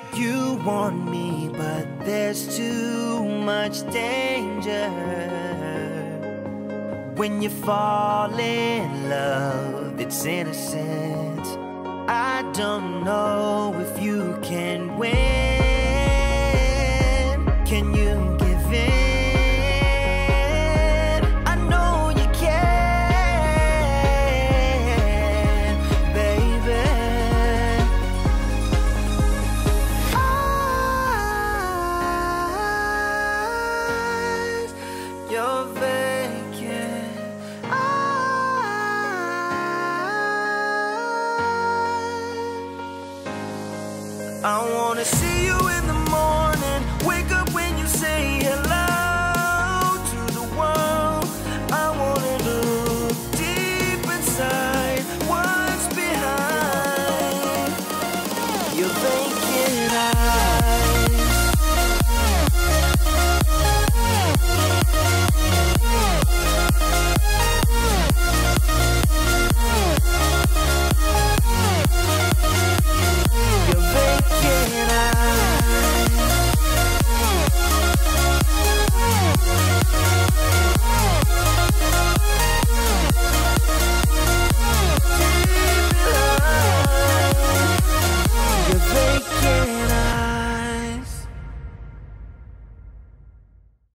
You want me, but there's too much danger. When you fall in love, it's innocent. I don't know if you can win. Can you give in? I know you can, baby. Eyes, you're vacant. I wanna see you in the morning, wake up when you say hello to the world. I wanna look deep inside what's behind your vacant eyes.